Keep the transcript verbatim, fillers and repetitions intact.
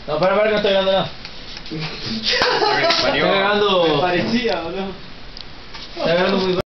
No, para, para, que no estoy grabando nada. Estoy grabando. Me parecía, ¿o no? Estoy grabando muy